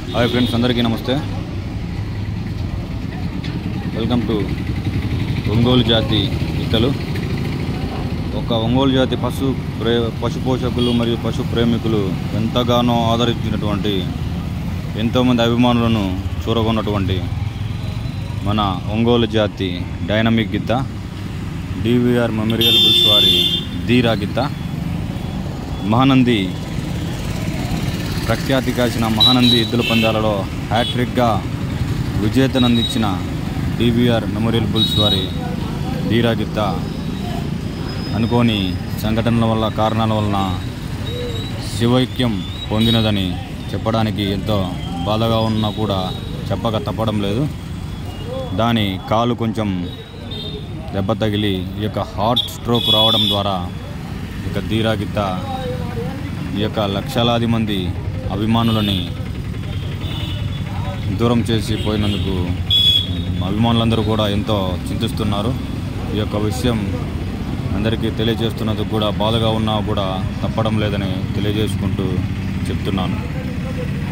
Hi friends, అందరికీ నమస్తే. Welcome to Ongole జాతి ఇత్తలు. ఒక ఒంగోలు జాతి పశు పోషకులు మరియు పశు ప్రేమికులు ఎంతగానో ఆదరించినటువంటి ఎంతోమంది అభిమానులను చూరగొన్నటువంటి మన ఒంగోలు జాతి డైనమిక్ గిత్త డివిఆర్ మెమోరియల్ బుల్స్ వారి ధీరా గిత్త మహానంది ప్రఖ్యాతి కాసిన మహానంది ఎద్దుల పందాలలో హ్యాట్రిక్గా విజేతనందించిన డివిఆర్ మెమోరియల్ బుల్స్ వారి ధీరా గిత్త అనుకోని సంఘటనల వల్ల కారణాల వలన శివైక్యం పొందినదని చెప్పడానికి ఎంతో బాధగా ఉన్నా కూడా చెప్పక తప్పడం లేదు. దాని కాలు కొంచెం దెబ్బ తగిలి ఈ యొక్క హార్ట్ స్ట్రోక్ రావడం ద్వారా ఇక ధీరా గిత్త ఈ యొక్క లక్షలాది మంది అభిమానులని దూరం చేసి పోయినందుకు అభిమానులందరూ కూడా ఎంతో చింతిస్తున్నారు. ఈ యొక్క విషయం అందరికీ తెలియజేస్తున్నందుకు కూడా బాధగా ఉన్నా కూడా తప్పడం లేదని తెలియజేసుకుంటూ చెప్తున్నాను.